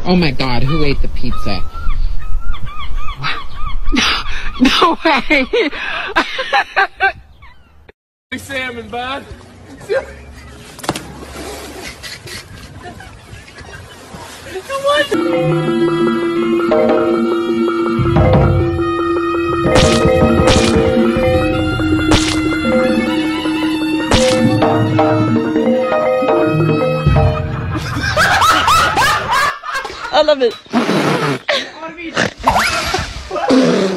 Oh my God, who ate the pizza? No way! Salmon, bud. I love it.